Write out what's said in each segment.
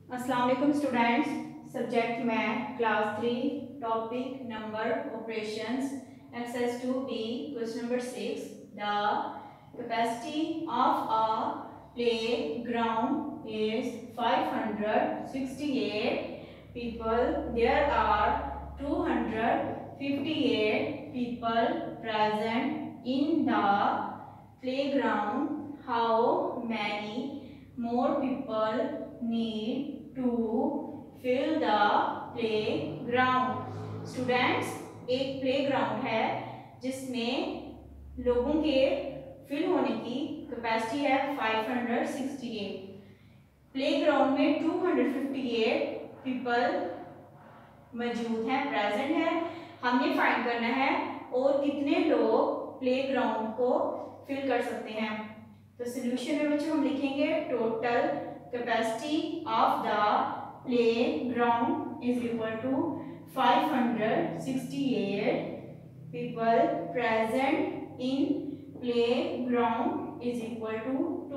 अस्सलाम वालेकुम students. Subject math class 3 topic number operations exercise 2B question number 6। The capacity of a playground is 568 people. There are 258 people present in the playground. How many more people need to fill the playground? Students, एक playground है जिसमें लोगों के fill होने की capacity है 568। Playground में 258 people मौजूद हैं, प्रेजेंट है। हमने फाइंड करना है और कितने लोग प्लेग्राउंड को फिल कर सकते हैं। तो सॉल्यूशन में बच्चों हम लिखेंगे total capacity of the playground is equal to 568 people present in playground is equal to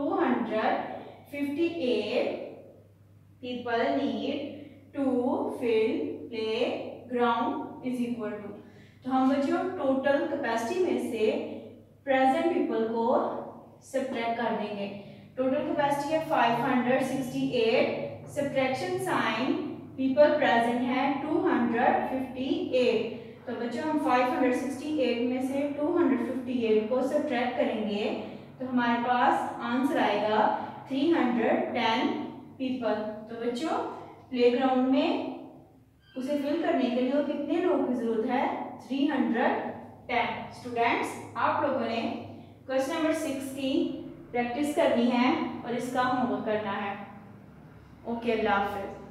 258 people need to fill playground is equal to. तो हम बच्चों टोटल कैपेसिटी में से प्रेजेंट पीपल को सब्ट्रैक्ट कर देंगे। टोटल कैपेसिटी है 568, सब्ट्रैक्शन साइन पीपल प्रेजेंट है 258। तो बच्चों हम 568 में से 258 को सब्ट्रैक्ट करेंगे तो हमारे पास आंसर आएगा 310 पीपल। तो बच्चों प्लेग्राउंड में उसे फिल करने के लिए कितने लोगों की जरूरत है? 310। स्टूडेंट्स, आप लोगों ने क्वेश्चन नंबर 6 की प्रैक्टिस करनी है और इसका होमवर्क करना है। ओके, अल्लाह हाफिज़।